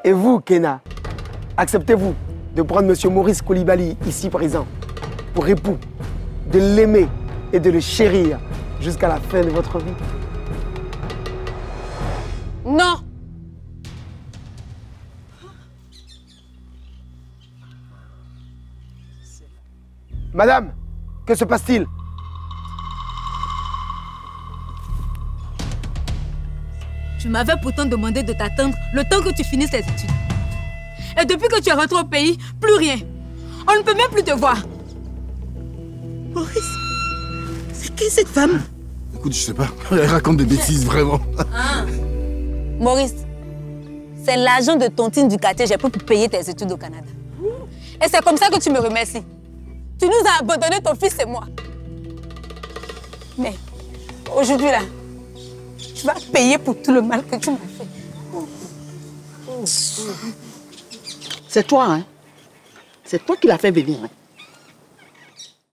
Et vous, Kena, acceptez-vous de prendre M. Maurice Koulibaly, ici présent, pour époux, de l'aimer et de le chérir jusqu'à la fin de votre vie? Non. Madame, que se passe-t-il? Tu m'avais pourtant demandé de t'attendre le temps que tu finisses tes études. Et depuis que tu es rentré au pays, plus rien. On ne peut même plus te voir. Maurice, c'est qui cette femme? Écoute, je sais pas. Elle raconte des bêtises, vraiment. Ah. Maurice, c'est l'argent de tontine du quartier j'ai pris pour payer tes études au Canada. Et c'est comme ça que tu me remercies. Tu nous as abandonné, ton fils et moi. Mais aujourd'hui là, tu vas payer pour tout le mal que tu m'as fait. C'est toi, hein? C'est toi qui l'as fait venir, hein?